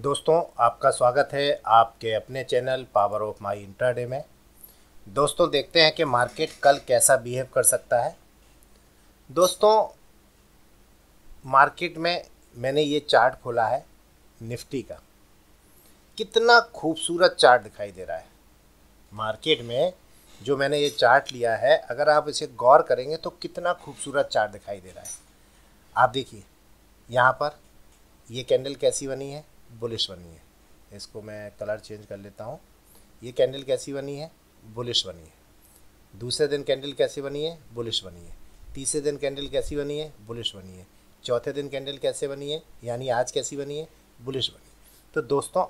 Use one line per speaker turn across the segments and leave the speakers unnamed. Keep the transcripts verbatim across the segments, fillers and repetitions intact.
दोस्तों, आपका स्वागत है आपके अपने channel power of my intraday में। दोस्तों, देखते हैं कि मार्केट कल कैसा बिहेव कर सकता है। दोस्तों, मार्केट में मैंने ये चार्ट खोला है निफ्टी का। कितना खूबसूरत चार्ट दिखाई दे रहा है मार्केट में। जो मैंने ये चार्ट लिया है, अगर आप इसे गौर करेंगे तो कितना खूबसूरत चार्ट दिखाई दे रहा है। आप देखिए, यहाँ पर ये कैंडल कैसी बनी है, बुलिश बनी है। इसको मैं कलर चेंज कर लेता हूँ। ये कैंडल कैसी बनी है, बुलिश बनी है। दूसरे दिन कैंडल कैसी बनी है, बुलिश बनी है। तीसरे दिन कैंडल कैसी बनी है, बुलिश बनी है। चौथे दिन कैंडल कैसे बनी है, यानी आज कैसी बनी है, बुलिश बनी है। तो दोस्तों,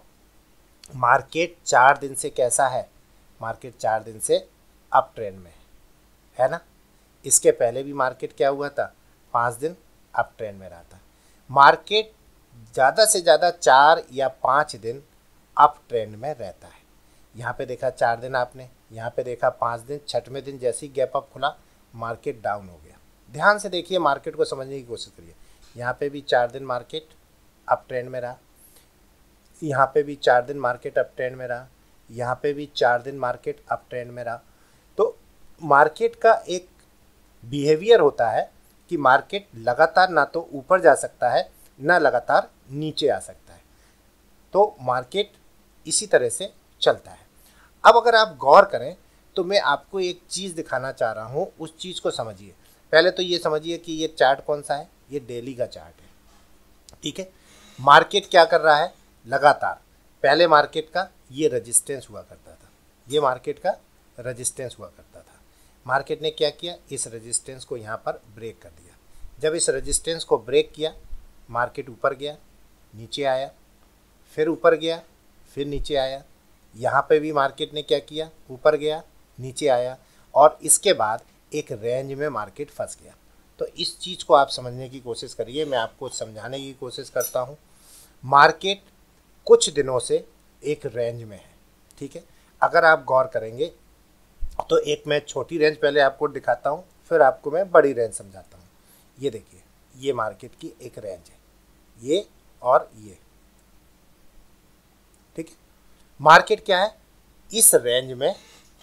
मार्केट चार दिन से कैसा है, मार्केट चार दिन से अप ट्रेंड में है ना। इसके पहले भी मार्केट क्या हुआ था, पाँच दिन अप ट्रेंड में रहा था। मार्केट ज़्यादा से ज़्यादा चार या पाँच दिन अप ट्रेंड में रहता है। यहाँ पे देखा चार दिन आपने, यहाँ पे देखा पाँच दिन। छठवें दिन जैसे ही गैप अप खुला, मार्केट डाउन हो गया। ध्यान से देखिए, मार्केट को समझने की कोशिश करिए। यहाँ पे भी चार दिन मार्केट अप ट्रेंड में रहा, यहाँ पे भी चार दिन मार्केट अप ट्रेंड में रहा, यहाँ पे भी चार दिन मार्केट अप ट्रेंड में रहा। तो मार्केट का एक बिहेवियर होता है कि मार्केट लगातार ना तो ऊपर जा सकता है, ना लगातार नीचे आ सकता है। तो मार्केट इसी तरह से चलता है। अब अगर आप गौर करें तो मैं आपको एक चीज़ दिखाना चाह रहा हूँ, उस चीज़ को समझिए। पहले तो ये समझिए कि ये चार्ट कौन सा है, ये डेली का चार्ट है, ठीक है। मार्केट क्या कर रहा है, लगातार। पहले मार्केट का ये रेजिस्टेंस हुआ करता था, ये मार्केट का रेजिस्टेंस हुआ करता था। मार्केट ने क्या किया, इस रेजिस्टेंस को यहाँ पर ब्रेक कर दिया। जब इस रेजिस्टेंस को ब्रेक किया, मार्केट ऊपर गया, नीचे आया, फिर ऊपर गया, फिर नीचे आया। यहाँ पे भी मार्केट ने क्या किया, ऊपर गया, नीचे आया, और इसके बाद एक रेंज में मार्केट फंस गया। तो इस चीज़ को आप समझने की कोशिश करिए, मैं आपको समझाने की कोशिश करता हूँ। मार्केट कुछ दिनों से एक रेंज में है, ठीक है। अगर आप गौर करेंगे तो एक मैं छोटी रेंज पहले आपको दिखाता हूँ, फिर आपको मैं बड़ी रेंज समझाता हूँ। ये देखिए, ये मार्केट की एक रेंज है, ये और ये, ठीक है। मार्केट क्या है, इस रेंज में,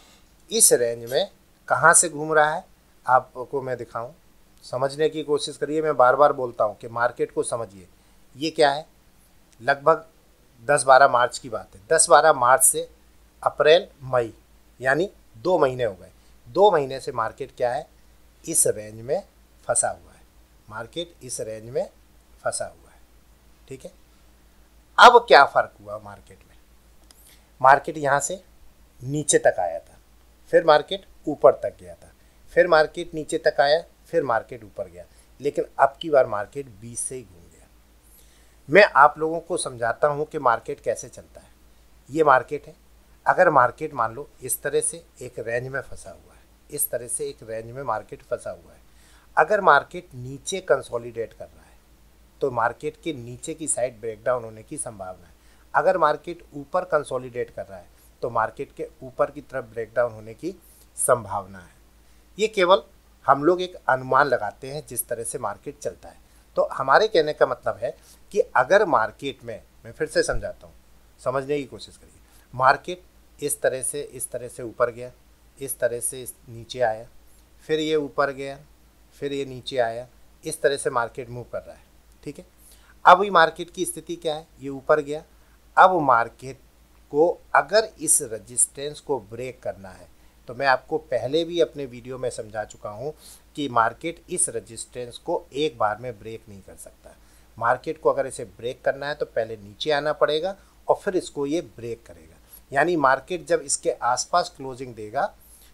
इस रेंज में कहाँ से घूम रहा है आपको मैं दिखाऊं, समझने की कोशिश करिए। मैं बार बार बोलता हूं कि मार्केट को समझिए। ये क्या है, लगभग दस बारह मार्च की बात है। दस बारह मार्च से अप्रैल मई, यानी दो महीने हो गए। दो महीने से मार्केट क्या है, इस रेंज में फंसा हुआ है। मार्केट इस रेंज में फंसा हुआ है, ठीक है। अब क्या फ़र्क हुआ मार्केट में, मार्केट यहाँ से नीचे तक आया था, फिर मार्केट ऊपर तक गया था, फिर मार्केट नीचे तक आया, फिर मार्केट ऊपर गया। लेकिन अब की बार मार्केट बीच से ही घूम गया। मैं आप लोगों को समझाता हूँ कि मार्केट कैसे चलता है। ये मार्केट है, अगर मार्केट मान लो इस तरह से एक रेंज में फंसा हुआ है, इस तरह से एक रेंज में मार्केट फंसा हुआ है। अगर मार्केट नीचे कंसोलिडेट कर रहा है तो मार्केट के नीचे की साइड ब्रेकडाउन होने की संभावना है। अगर मार्केट ऊपर कंसोलिडेट कर रहा है तो मार्केट के ऊपर की तरफ ब्रेकडाउन होने की संभावना है। ये केवल हम लोग एक अनुमान लगाते हैं जिस तरह से मार्केट चलता है। तो हमारे कहने का मतलब है कि अगर मार्केट में, मैं फिर से समझाता हूँ, समझने की कोशिश करिए। मार्केट इस तरह से इस तरह से ऊपर गया, इस तरह से इस नीचे आया, फिर ये ऊपर गया, फिर ये नीचे आया। इस तरह से मार्केट मूव कर रहा है, ठीक है। अब ये मार्केट की स्थिति क्या है, ये ऊपर गया। अब मार्केट को अगर इस रेजिस्टेंस को ब्रेक करना है, तो मैं आपको पहले भी अपने वीडियो में समझा चुका हूँ कि मार्केट इस रेजिस्टेंस को एक बार में ब्रेक नहीं कर सकता। मार्केट को अगर इसे ब्रेक करना है तो पहले नीचे आना पड़ेगा और फिर इसको ये ब्रेक करेगा। यानी मार्केट जब इसके आसपास क्लोजिंग देगा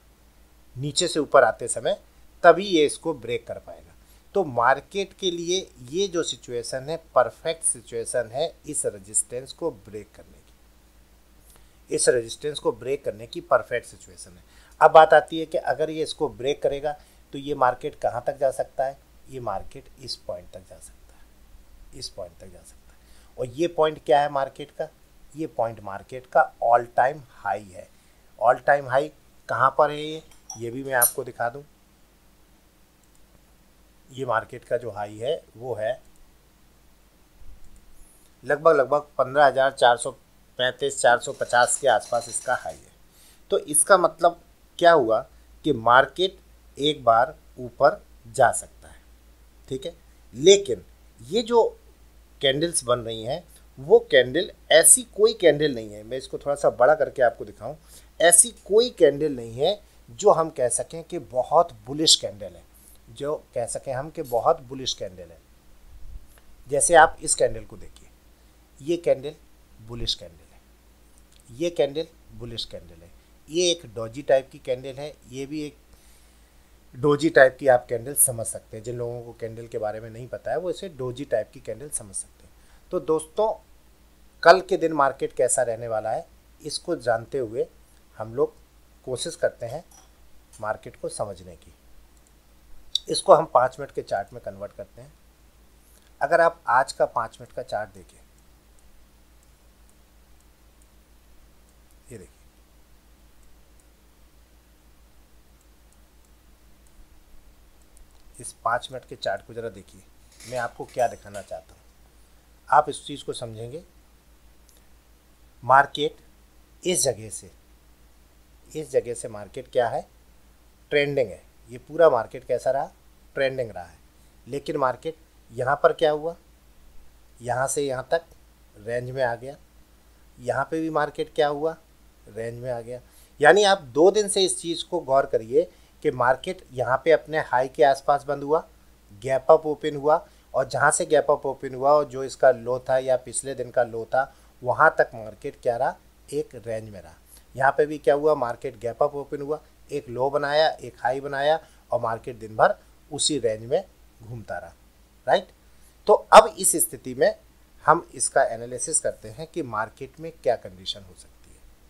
नीचे से ऊपर आते समय, तभी ये इसको ब्रेक कर पाएगा। तो मार्केट के लिए ये जो सिचुएशन है, परफेक्ट सिचुएशन है इस रेजिस्टेंस को ब्रेक करने की। इस रेजिस्टेंस को ब्रेक करने की परफेक्ट सिचुएशन है। अब बात आती है कि अगर ये इसको ब्रेक करेगा तो ये मार्केट कहाँ तक जा सकता है, ये मार्केट इस पॉइंट तक जा सकता है, इस पॉइंट तक जा सकता है। और ये पॉइंट क्या है मार्केट का, ये पॉइंट मार्केट का ऑल टाइम हाई है। ऑल टाइम हाई कहाँ पर है ये ये भी मैं आपको दिखा दूँ। ये मार्केट का जो हाई है वो है लगभग लगभग पंद्रह हज़ार चार सौ पैंतीस चार सौ पचास के आसपास इसका हाई है। तो इसका मतलब क्या हुआ कि मार्केट एक बार ऊपर जा सकता है, ठीक है। लेकिन ये जो कैंडल्स बन रही हैं वो कैंडल ऐसी कोई कैंडल नहीं है, मैं इसको थोड़ा सा बड़ा करके आपको दिखाऊं, ऐसी कोई कैंडल नहीं है जो हम कह सकें कि बहुत बुलिश कैंडल है, जो कह सकें हम कि बहुत बुलिश कैंडल है। जैसे आप इस कैंडल को देखिए, ये कैंडल बुलिश कैंडल है, ये कैंडल बुलिश कैंडल है, ये एक डोजी टाइप की कैंडल है, ये भी एक डोजी टाइप की आप कैंडल समझ सकते हैं। जिन लोगों को कैंडल के बारे में नहीं पता है वो इसे डोजी टाइप की कैंडल समझ सकते हैं। तो दोस्तों, कल के दिन मार्केट कैसा रहने वाला है इसको जानते हुए हम लोग कोशिश करते हैं मार्केट को समझने की। इसको हम पाँच मिनट के चार्ट में कन्वर्ट करते हैं। अगर आप आज का पाँच मिनट का चार्ट देखें, ये देखिए, इस पाँच मिनट के चार्ट को ज़रा देखिए, मैं आपको क्या दिखाना चाहता हूँ। आप इस चीज़ को समझेंगे। मार्केट इस जगह से इस जगह से मार्केट क्या है, ट्रेंडिंग है। ये पूरा मार्केट कैसा रहा, ट्रेंडिंग रहा है। लेकिन मार्केट यहाँ पर क्या हुआ, यहाँ से यहाँ तक रेंज में आ गया। यहाँ पे भी मार्केट क्या हुआ, रेंज में आ गया। यानी आप दो दिन से इस चीज़ को गौर करिए कि मार्केट यहाँ पे अपने हाई के आसपास बंद हुआ, गैप अप ओपन हुआ, और जहाँ से गैप अप ओपन हुआ और जो इसका लो था या पिछले दिन का लो था, वहाँ तक मार्केट क्या रहा, एक रेंज में रहा। यहाँ पे भी क्या हुआ, मार्केट गैप अप ओपन हुआ, एक लो बनाया, एक हाई बनाया, और मार्केट दिन भर उसी रेंज में घूमता रहा, राइट। तो अब इस स्थिति में हम इसका एनालिसिस करते हैं कि मार्केट में क्या कंडीशन हो सकती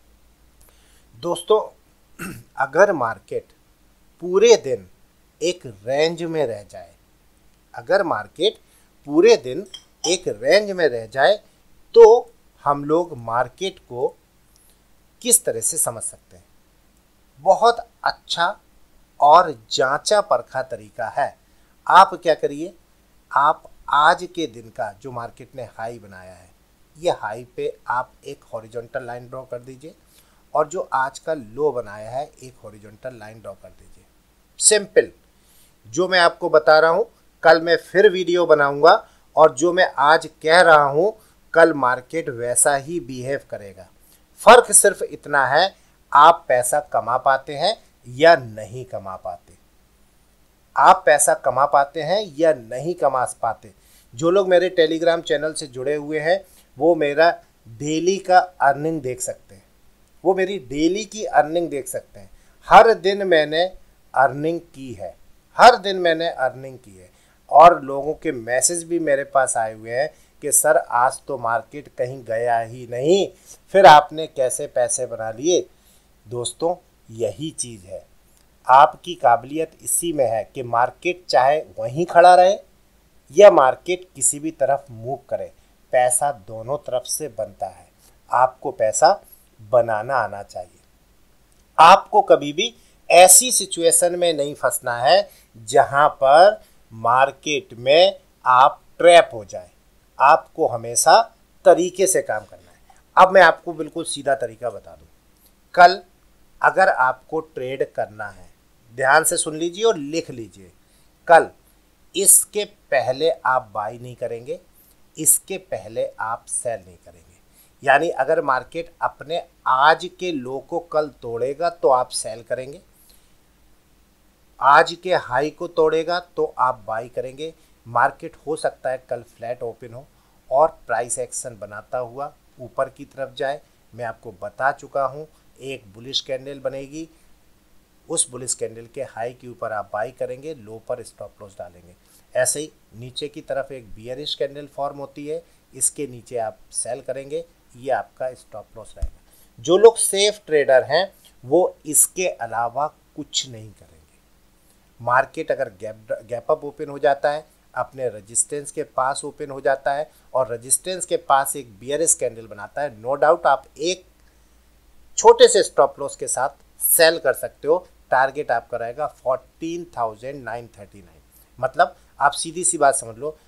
है। दोस्तों, अगर मार्केट पूरे दिन एक रेंज में रह जाए, अगर मार्केट पूरे दिन एक रेंज में रह जाए तो हम लोग मार्केट को किस तरह से समझ सकते हैं। बहुत अच्छा और जांचा परखा तरीका है। आप क्या करिए, आप आज के दिन का जो मार्केट ने हाई बनाया है, ये हाई पे आप एक हॉरिजॉन्टल लाइन ड्रॉ कर दीजिए, और जो आज का लो बनाया है एक हॉरिजॉन्टल लाइन ड्रॉ कर दीजिए। सिंपल। जो मैं आपको बता रहा हूँ कल मैं फिर वीडियो बनाऊंगा, और जो मैं आज कह रहा हूँ कल मार्केट वैसा ही बिहेव करेगा। फर्क सिर्फ इतना है, आप पैसा कमा पाते हैं या नहीं कमा पाते। आप पैसा कमा पाते हैं या नहीं कमा पाते। जो लोग मेरे टेलीग्राम चैनल से जुड़े हुए हैं वो मेरा डेली का अर्निंग देख सकते हैं, वो मेरी डेली की अर्निंग देख सकते हैं। हर दिन मैंने अर्निंग की है, हर दिन मैंने अर्निंग की है, और लोगों के मैसेज भी मेरे पास आए हुए हैं कि सर आज तो मार्केट कहीं गया ही नहीं, फिर आपने कैसे पैसे बना लिए। दोस्तों, यही चीज़ है, आपकी काबिलियत इसी में है कि मार्केट चाहे वहीं खड़ा रहे या मार्केट किसी भी तरफ मूव करे, पैसा दोनों तरफ से बनता है। आपको पैसा बनाना आना चाहिए। आपको कभी भी ऐसी सिचुएशन में नहीं फंसना है जहां पर मार्केट में आप ट्रैप हो जाए। आपको हमेशा तरीके से काम करना है। अब मैं आपको बिल्कुल सीधा तरीका बता दूं। कल अगर आपको ट्रेड करना है, ध्यान से सुन लीजिए और लिख लीजिए, कल इसके पहले आप बाई नहीं करेंगे, इसके पहले आप सेल नहीं करेंगे। यानी अगर मार्केट अपने आज के लो को कल तोड़ेगा तो आप सेल करेंगे, आज के हाई को तोड़ेगा तो आप बाई करेंगे। मार्केट हो सकता है कल फ्लैट ओपन हो और प्राइस एक्शन बनाता हुआ ऊपर की तरफ जाए। मैं आपको बता चुका हूँ, एक बुलिश कैंडल बनेगी, उस बुलिश कैंडल के हाई के ऊपर आप बाई करेंगे, लो पर स्टॉप लॉस डालेंगे। ऐसे ही नीचे की तरफ एक बियरिश कैंडल फॉर्म होती है, इसके नीचे आप सेल करेंगे, ये आपका स्टॉप लॉस रहेगा। जो लोग सेफ ट्रेडर हैं वो इसके अलावा कुछ नहीं करेंगे। मार्केट अगर गैप गैप अप ओपन हो जाता है, अपने रेजिस्टेंस के पास ओपन हो जाता है और रेजिस्टेंस के पास एक बियरिश कैंडल बनाता है, नो डाउट आप एक छोटे से स्टॉप लॉस के साथ सेल कर सकते हो। टारगेट आपका रहेगा fourteen thousand nine thirty nine. मतलब आप सीधी सी बात समझ लो,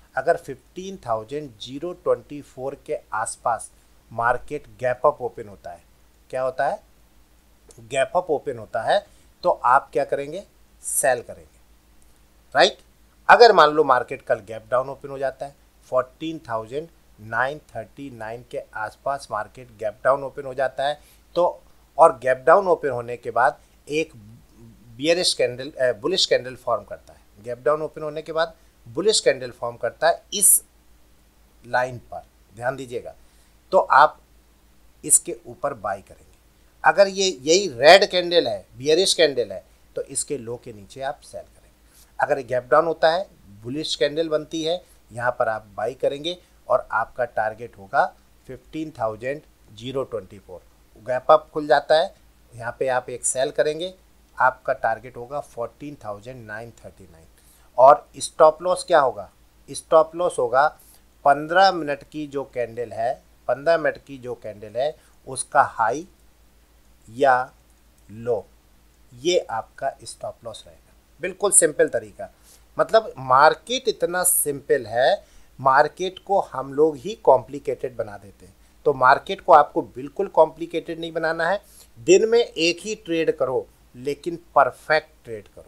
अगर fifteen thousand zero twenty four के आसपास मार्केट गैप अप ओपन होता है, क्या होता है, गैप अप ओपन होता है, तो आप क्या करेंगे, सेल करेंगे, राइट। अगर मान लो मार्केट कल गैप डाउन ओपन हो जाता है, fourteen thousand nine thirty nine के आसपास मार्केट गैप डाउन ओपन हो जाता है, तो और गैप डाउन ओपन होने के बाद एक bearish candle bullish candle form करता है, गैप डाउन ओपन होने के बाद बुलिश कैंडल फॉर्म करता है इस लाइन पर, ध्यान दीजिएगा, तो आप इसके ऊपर बाई करेंगे। अगर ये यही रेड कैंडल है, बियरिश कैंडल है, तो इसके लो के नीचे आप सेल करेंगे। अगर गैप डाउन होता है, बुलिश कैंडल बनती है, यहाँ पर आप बाई करेंगे और आपका टारगेट होगा fifteen thousand zero twenty four. Gap up खुल जाता है, यहाँ पे आप एक सेल करेंगे, आपका टारगेट होगा fourteen thousand nine thirty nine. और स्टॉप लॉस क्या होगा, स्टॉप लॉस होगा पंद्रह मिनट की जो कैंडल है, पंद्रह मिनट की जो कैंडल है उसका हाई या लो, ये आपका स्टॉप लॉस रहेगा। बिल्कुल सिंपल तरीका, मतलब मार्केट इतना सिंपल है, मार्केट को हम लोग ही कॉम्प्लिकेटेड बना देते हैं। तो मार्केट को आपको बिल्कुल कॉम्प्लिकेटेड नहीं बनाना है, दिन में एक ही ट्रेड करो लेकिन परफेक्ट ट्रेड करो।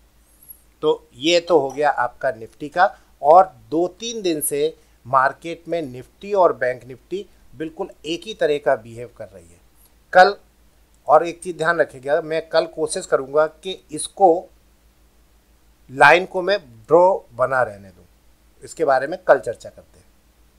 तो ये तो हो गया आपका निफ्टी का, और दो तीन दिन से मार्केट में निफ्टी और बैंक निफ्टी बिल्कुल एक ही तरह का बिहेव कर रही है। कल और एक चीज़ ध्यान रखिएगा, मैं कल कोशिश करूंगा कि इसको लाइन को मैं ड्रॉ बना रहने दूं, इसके बारे में कल चर्चा करते हैं।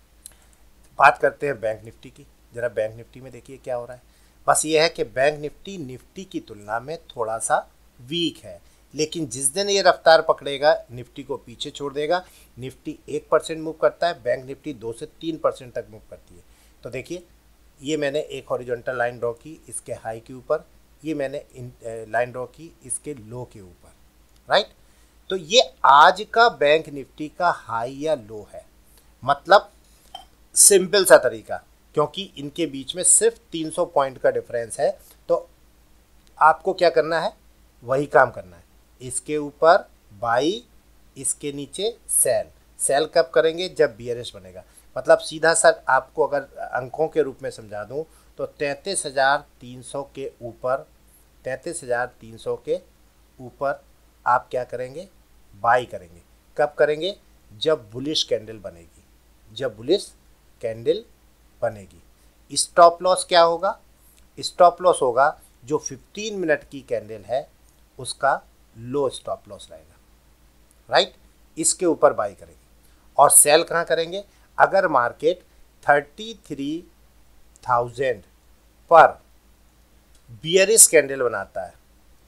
बात करते हैं बैंक निफ्टी की। जरा बैंक निफ्टी में देखिए क्या हो रहा है। बस ये है कि बैंक निफ्टी निफ्टी की तुलना में थोड़ा सा वीक है, लेकिन जिस दिन ये रफ्तार पकड़ेगा निफ्टी को पीछे छोड़ देगा। निफ्टी एक परसेंट मूव करता है, बैंक निफ्टी दो से तीन परसेंट तक मूव करती है। तो देखिए, ये मैंने एक हॉरिजॉन्टल लाइन ड्रॉ की इसके हाई के ऊपर, ये मैंने इन लाइन ड्रॉ की इसके लो के ऊपर, राइट। तो ये आज का बैंक निफ्टी का हाई या लो है, मतलब सिंपल सा तरीका, क्योंकि इनके बीच में सिर्फ तीन सौ पॉइंट का डिफरेंस है। तो आपको क्या करना है, वही काम करना है, इसके ऊपर बाई, इसके नीचे सेल। सेल कब करेंगे, जब बियरिश बनेगा। मतलब सीधा सा आपको अगर अंकों के रूप में समझा दूं तो तैंतीस हज़ार तीन सौ के ऊपर, तैंतीस हज़ार तीन सौ के ऊपर आप क्या करेंगे, बाई करेंगे। कब करेंगे, जब बुलिश कैंडल बनेगी, जब बुलिश कैंडल बनेगी। स्टॉप लॉस क्या होगा, स्टॉप लॉस होगा जो पंद्रह मिनट की कैंडल है उसका लो स्टॉप लॉस रहेगा, राइट। इसके ऊपर बाई करेंगे। और सेल कहाँ करेंगे, अगर मार्केट थर्टी थ्री थाउजेंड पर बियरिश कैंडल बनाता है,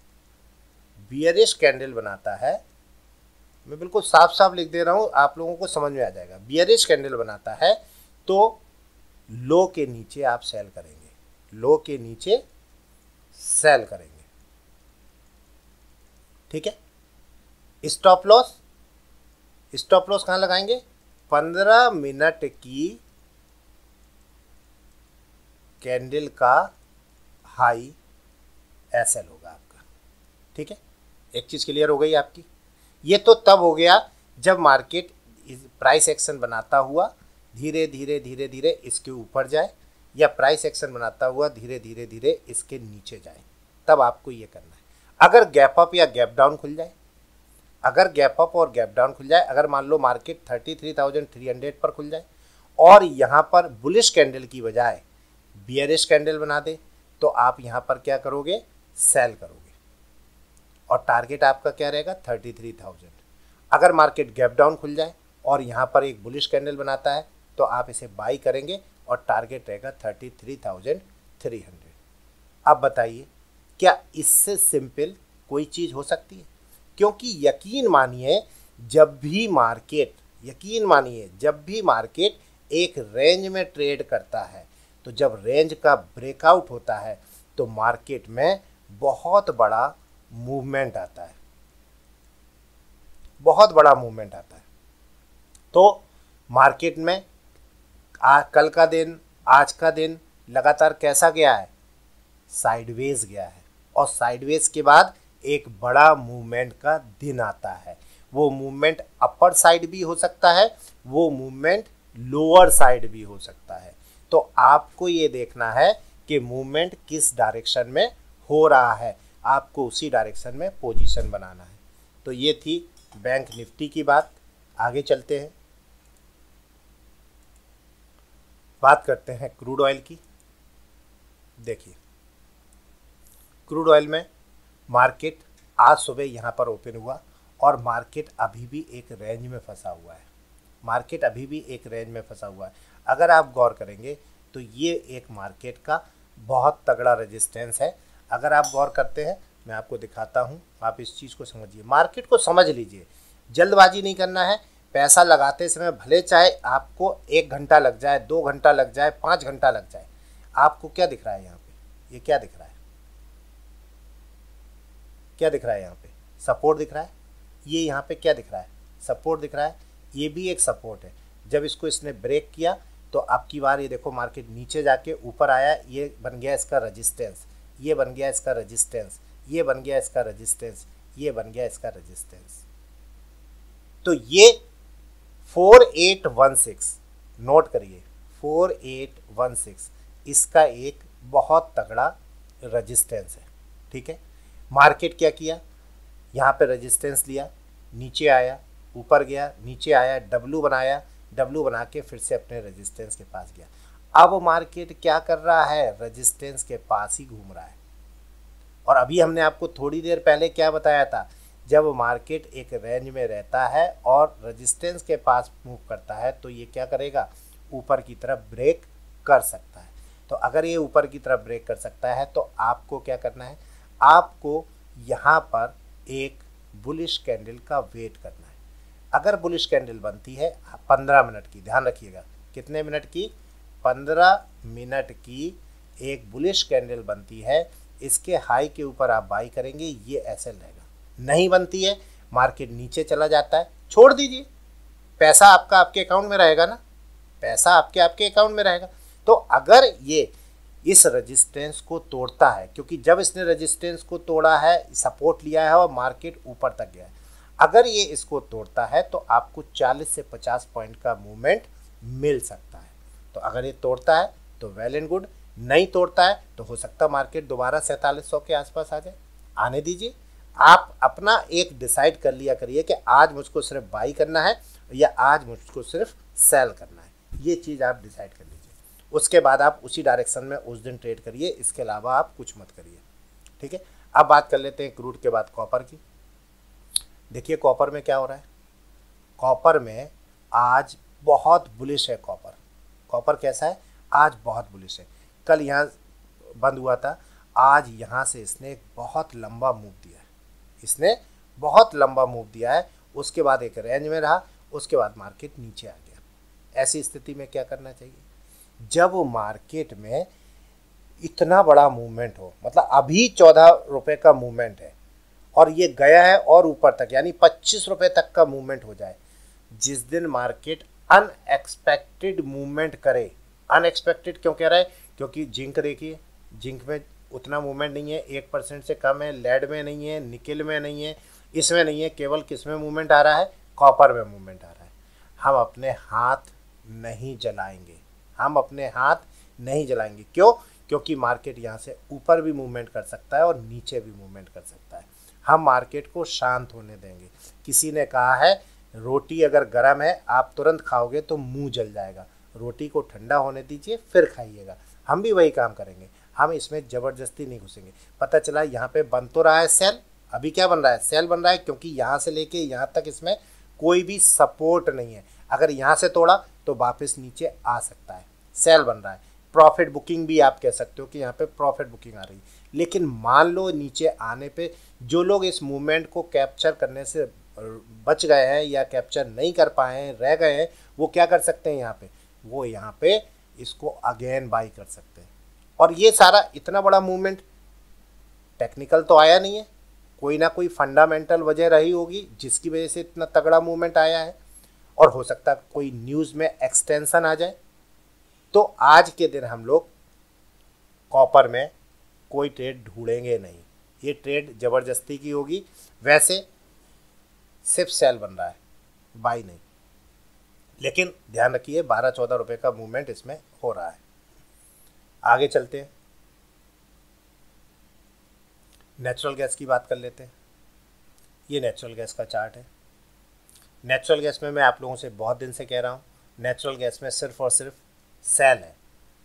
बियरिश कैंडल बनाता है, मैं बिल्कुल साफ साफ लिख दे रहा हूं, आप लोगों को समझ में आ जाएगा। बियरिश कैंडल बनाता है तो लो के नीचे आप सेल करेंगे, लो के नीचे सेल करेंगे, ठीक है। स्टॉप लॉस, स्टॉप लॉस कहां लगाएंगे, पंद्रह मिनट की कैंडल का हाई एसएल होगा आपका, ठीक है। एक चीज क्लियर हो गई आपकी। ये तो तब हो गया जब मार्केट प्राइस एक्शन बनाता हुआ धीरे धीरे धीरे धीरे इसके ऊपर जाए, या प्राइस एक्शन बनाता हुआ धीरे धीरे धीरे इसके नीचे जाए, तब आपको ये करना है। अगर गैप अप या गैप डाउन खुल जाए, अगर गैप अप और गैप डाउन खुल जाए, अगर मान लो market thirty three thousand three hundred पर खुल जाए और यहाँ पर बुलिश कैंडल की बजाय बियरिश कैंडल बना दे, तो आप यहाँ पर क्या करोगे, सेल करोगे, और टारगेट आपका क्या रहेगा, थर्टी थ्री थाउजेंड। अगर मार्केट गैप डाउन खुल जाए और यहाँ पर एक बुलिश कैंडल बनाता है तो आप इसे बाई करेंगे और टारगेट रहेगा thirty three thousand three hundred. अब बताइए, क्या इससे सिंपल कोई चीज़ हो सकती है? क्योंकि यकीन मानिए, जब भी मार्केट यकीन मानिए जब भी मार्केट एक रेंज में ट्रेड करता है, तो जब रेंज का ब्रेकआउट होता है तो मार्केट में बहुत बड़ा मूवमेंट आता है, बहुत बड़ा मूवमेंट आता है। तो मार्केट में आ, कल का दिन, आज का दिन लगातार कैसा गया है, साइडवेज गया है, और साइडवेज के बाद एक बड़ा मूवमेंट का दिन आता है। वो मूवमेंट अपर साइड भी हो सकता है, वो मूवमेंट लोअर साइड भी हो सकता है। तो आपको ये देखना है कि मूवमेंट किस डायरेक्शन में हो रहा है, आपको उसी डायरेक्शन में पोजीशन बनाना है। तो ये थी बैंक निफ्टी की बात। आगे चलते हैं, बात करते हैं क्रूड ऑयल की। देखिए, क्रूड ऑयल में मार्केट आज सुबह यहाँ पर ओपन हुआ और मार्केट अभी भी एक रेंज में फंसा हुआ है। मार्केट अभी भी एक रेंज में फंसा हुआ है। अगर आप गौर करेंगे तो ये एक मार्केट का बहुत तगड़ा रेजिस्टेंस है। अगर आप गौर करते हैं, मैं आपको दिखाता हूँ, आप इस चीज़ को समझिए, मार्केट को समझ लीजिए। जल्दबाजी नहीं करना है। पैसा लगाते समय भले चाहे आपको एक घंटा लग जाए, दो घंटा लग जाए, पाँच घंटा लग जाए। आपको क्या दिख रहा है यहाँ पे? ये क्या दिख रहा है? क्या दिख रहा है यहाँ पे? सपोर्ट दिख रहा है। ये यहाँ पे क्या दिख रहा है? सपोर्ट दिख रहा है। ये भी एक सपोर्ट है। जब इसको इसने ब्रेक किया तो अब की बार ये देखो मार्केट नीचे जाके ऊपर आया, ये बन गया इसका रेजिस्टेंस, ये बन गया इसका रेजिस्टेंस, ये बन गया इसका रेजिस्टेंस, ये बन गया इसका रेजिस्टेंस। तो ये four eight one six, note करिए, फोर एट वन सिक्स इसका एक बहुत तगड़ा रेजिस्टेंस है। ठीक है, मार्केट क्या किया, यहाँ पे रेजिस्टेंस लिया, नीचे आया, ऊपर गया, नीचे आया, डब्लू बनाया, डब्लू बना के फिर से अपने रेजिस्टेंस के पास गया। अब मार्केट क्या कर रहा है? रेजिस्टेंस के पास ही घूम रहा है। और अभी हमने आपको थोड़ी देर पहले क्या बताया था? जब मार्केट एक रेंज में रहता है और रेजिस्टेंस के पास मूव करता है तो ये क्या करेगा? ऊपर की तरफ ब्रेक कर सकता है। तो अगर ये ऊपर की तरफ ब्रेक कर सकता है तो आपको क्या करना है? आपको यहाँ पर एक बुलिश कैंडल का वेट करना है। अगर बुलिश कैंडल बनती है पंद्रह मिनट की, ध्यान रखिएगा, कितने मिनट की? पंद्रह मिनट की एक बुलिश कैंडल बनती है, इसके हाई के ऊपर आप बाई करेंगे, ये ऐसे रहेगा। नहीं बनती है, मार्केट नीचे चला जाता है, छोड़ दीजिए, पैसा आपका आपके अकाउंट में रहेगा ना, पैसा आपके आपके अकाउंट में रहेगा। तो अगर ये इस रेजिस्टेंस को तोड़ता है, क्योंकि जब इसने रेजिस्टेंस को तोड़ा है, सपोर्ट लिया है और मार्केट ऊपर तक गया है, अगर ये इसको तोड़ता है तो आपको चालीस से पचास पॉइंट का मूवमेंट मिल सकता है। तो अगर ये तोड़ता है तो वेल एंड गुड, नहीं तोड़ता है तो हो सकता है मार्केट दोबारा सैंतालीस सौ के आसपास आ जाए। आने दीजिए, आप अपना एक डिसाइड कर लिया करिए कि आज मुझको सिर्फ बाई करना है या आज मुझको सिर्फ सेल करना है। ये चीज़ आप डिसाइड कर लीजिए, उसके बाद आप उसी डायरेक्शन में उस दिन ट्रेड करिए, इसके अलावा आप कुछ मत करिए। ठीक है, अब बात कर लेते हैं क्रूड के बाद कॉपर की। देखिए कॉपर में क्या हो रहा है। कॉपर में आज बहुत बुलिश है कॉपर। कॉपर कैसा है? आज बहुत बुलिश है। कल यहाँ बंद हुआ था, आज यहाँ से इसने एक बहुत लंबा मूव दिया है, इसने बहुत लंबा मूव दिया है। उसके बाद एक रेंज में रहा, उसके बाद मार्केट नीचे आ गया। ऐसी स्थिति में क्या करना चाहिए? जब मार्केट में इतना बड़ा मूवमेंट हो, मतलब अभी चौदह रुपये का मूवमेंट है और ये गया है और ऊपर तक, यानी पच्चीस रुपये तक का मूवमेंट हो जाए, जिस दिन मार्केट अनएक्सपेक्टेड मूवमेंट करे। अनएक्सपेक्टेड क्यों कह रहा है? क्योंकि जिंक देखिए, जिंक में उतना मूवमेंट नहीं है, एक परसेंट से कम है, लेड में नहीं है, निकल में नहीं है, इसमें नहीं है, केवल किस में मूवमेंट आ रहा है? कॉपर में मूवमेंट आ रहा है। हम अपने हाथ नहीं जलाएंगे, हम अपने हाथ नहीं जलाएंगे। क्यों? क्योंकि मार्केट यहाँ से ऊपर भी मूवमेंट कर सकता है और नीचे भी मूवमेंट कर सकता है। हम मार्केट को शांत होने देंगे। किसी ने कहा है रोटी अगर गर्म है आप तुरंत खाओगे तो मुंह जल जाएगा, रोटी को ठंडा होने दीजिए फिर खाइएगा। हम भी वही काम करेंगे, हम इसमें ज़बरदस्ती नहीं घुसेंगे। पता चला यहाँ पे बन तो रहा है सेल, अभी क्या बन रहा है? सेल बन रहा है, क्योंकि यहाँ से लेके यहाँ तक इसमें कोई भी सपोर्ट नहीं है। अगर यहाँ से तोड़ा तो वापस नीचे आ सकता है, सेल बन रहा है। प्रॉफिट बुकिंग भी आप कह सकते हो कि यहाँ पे प्रॉफिट बुकिंग आ रही है। लेकिन मान लो नीचे आने पे जो लोग इस मूवमेंट को कैप्चर करने से बच गए हैं या कैप्चर नहीं कर पाए हैं, रह गए हैं, वो क्या कर सकते हैं? यहाँ पे वो यहाँ पे इसको अगेन बाई कर सकते हैं। और ये सारा इतना बड़ा मूवमेंट टेक्निकल तो आया नहीं है, कोई ना कोई फंडामेंटल वजह रही होगी जिसकी वजह से इतना तगड़ा मूवमेंट आया है। और हो सकता है कोई न्यूज़ में एक्सटेंशन आ जाए। तो आज के दिन हम लोग कॉपर में कोई ट्रेड ढूंढेंगे नहीं, ये ट्रेड ज़बरदस्ती की होगी। वैसे सिर्फ सेल बन रहा है, बाई नहीं। लेकिन ध्यान रखिए बारह चौदह रुपए का मूवमेंट इसमें हो रहा है। आगे चलते हैं, नेचुरल गैस की बात कर लेते हैं। ये नेचुरल गैस का चार्ट है। नेचुरल गैस में मैं आप लोगों से बहुत दिन से कह रहा हूँ, नेचुरल गैस में सिर्फ और सिर्फ सेल है,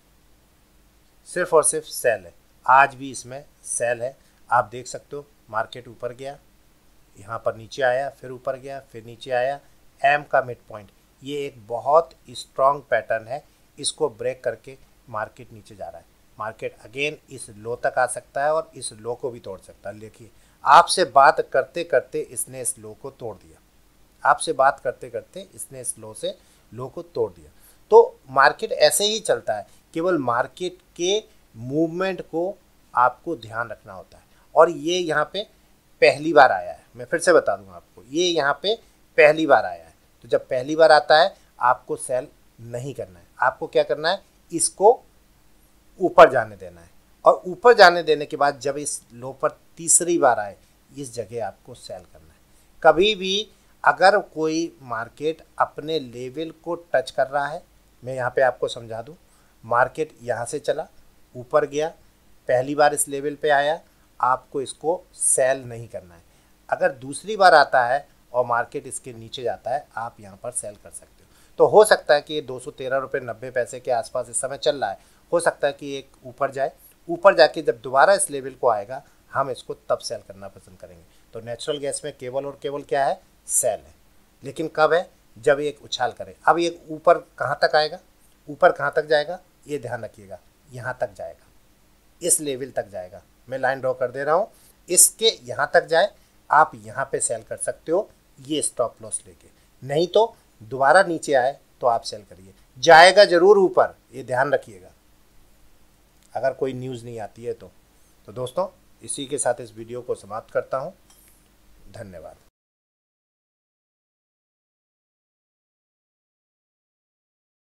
सिर्फ और सिर्फ सेल है। आज भी इसमें सेल है। आप देख सकते हो मार्केट ऊपर गया, यहाँ पर नीचे आया, फिर ऊपर गया, फिर नीचे आया, एम का मिड पॉइंट। ये एक बहुत स्ट्रॉन्ग पैटर्न है, इसको ब्रेक करके मार्केट नीचे जा रहा है। मार्केट अगेन इस लो तक आ सकता है और इस लो को भी तोड़ सकता है। देखिए आपसे बात करते करते इसने इस लो को तोड़ दिया, आपसे बात करते करते इसने इस लो से लो को तोड़ दिया। तो मार्केट ऐसे ही चलता है, केवल मार्केट के मूवमेंट को आपको ध्यान रखना होता है। और ये यहाँ पे पहली बार आया है, मैं फिर से बता दूंगा आपको, ये यहाँ पे पहली बार आया है। तो जब पहली बार आता है आपको सेल नहीं करना है, आपको क्या करना है, इसको ऊपर जाने देना है। और ऊपर जाने देने के बाद जब इस लो पर तीसरी बार आए, इस जगह आपको सेल करना है। कभी भी अगर कोई मार्केट अपने लेवल को टच कर रहा है, मैं यहाँ पे आपको समझा दूँ, मार्केट यहाँ से चला, ऊपर गया, पहली बार इस लेवल पे आया, आपको इसको सेल नहीं करना है। अगर दूसरी बार आता है और मार्केट इसके नीचे जाता है, आप यहाँ पर सेल कर सकते हो। तो हो सकता है कि ये दो सौ तेरह रुपये नब्बे पैसे के आसपास इस समय चल रहा है, हो सकता है कि एक ऊपर जाए, ऊपर जाके जब दोबारा इस लेवल को आएगा हम इसको तब सेल करना पसंद करेंगे। तो नेचुरल गैस में केवल और केवल क्या है, सेल है। लेकिन कब है, जब एक उछाल करे। अब ये ऊपर कहाँ तक आएगा, ऊपर कहाँ तक जाएगा, ये ध्यान रखिएगा, यहाँ तक जाएगा, इस लेवल तक जाएगा। मैं लाइन ड्रॉ कर दे रहा हूँ, इसके यहाँ तक जाए आप यहाँ पे सेल कर सकते हो, ये स्टॉप लॉस लेके। नहीं तो दोबारा नीचे आए तो आप सेल करिए, जाएगा जरूर ऊपर, ये ध्यान रखिएगा, अगर कोई न्यूज़ नहीं आती है तो। तो दोस्तों इसी के साथ इस वीडियो को समाप्त करता हूँ। धन्यवाद।